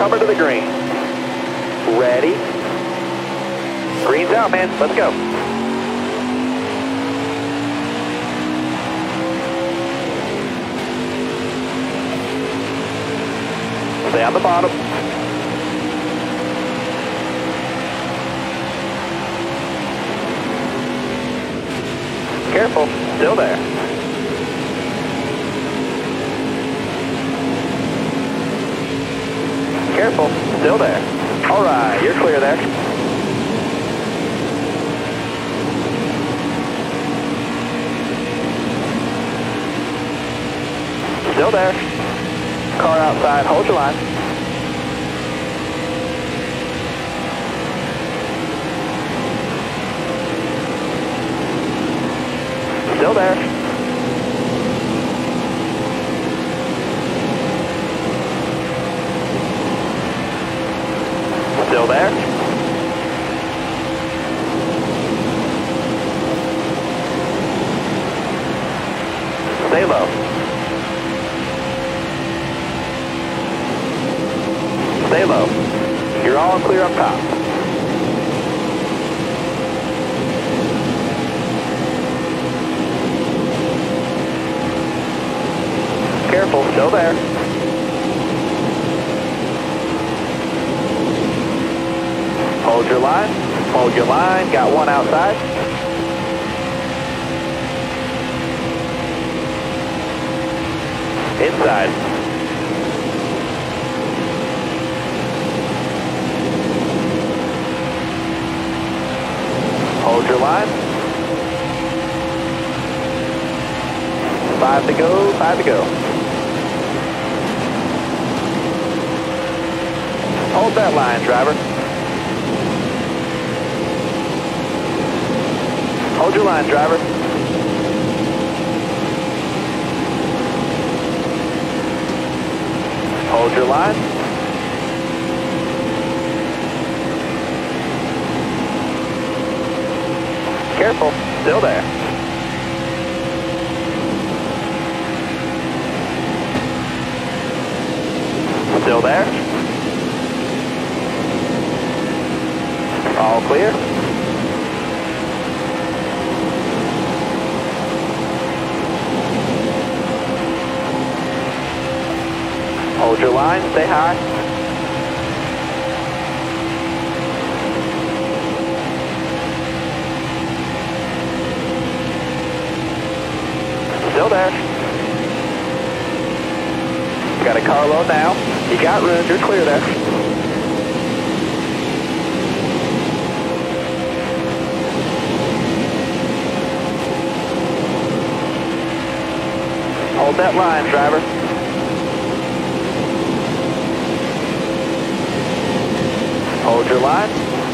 coming to the green. Ready. Green's out, man. Let's go. Stay on the bottom. Careful, still there. Careful, still there. All right, you're clear there. Still there. Car outside, hold your line. Still there. Still there. Stay low. Stay low. You're all clear up top. Careful, still there. Hold your line. Hold your line. Got one outside. Inside. Hold your line. 5 to go, 5 to go. Hold that line, driver. Hold your line, driver. Hold your line. Careful, still there. Still there. All clear. Hold your line, stay high. Still there. Got a car low now. You got room, you're clear there. Hold that line, driver. Hold your line.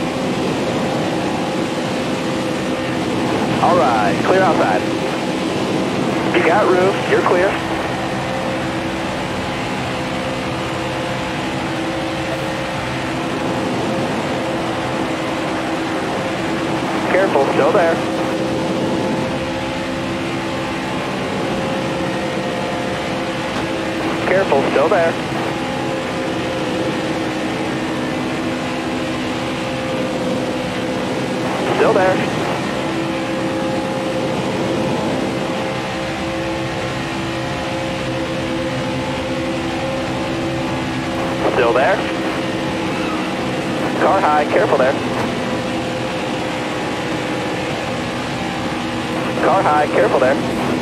All right, clear outside. You got room, you're clear. Careful, still there. Careful, still there. Still there. Still there. Car high, careful there. Car high, careful there.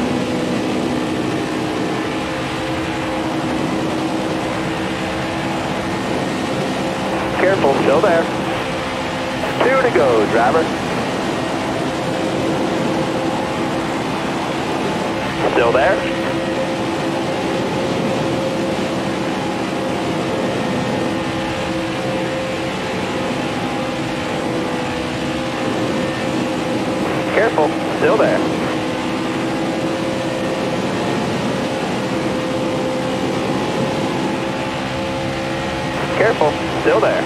Careful, still there. 2 to go, driver. Still there. Careful, still there. Careful, still there.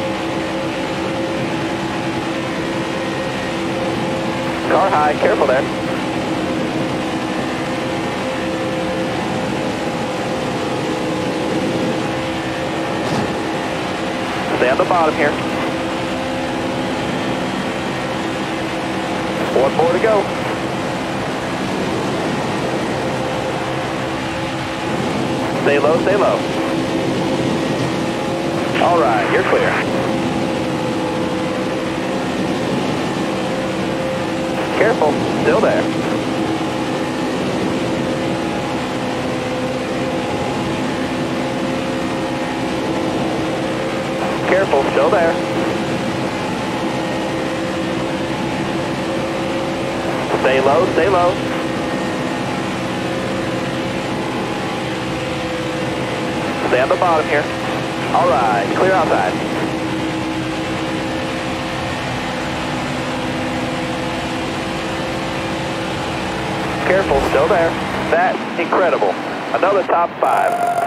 Car high, careful there. bottom here. One more to go. Stay low, stay low. All right, you're clear. Careful, still there. Careful, still there. Stay low, stay low. Stay on the bottom here. All right, clear outside. Careful, still there. That's incredible. Another top 5.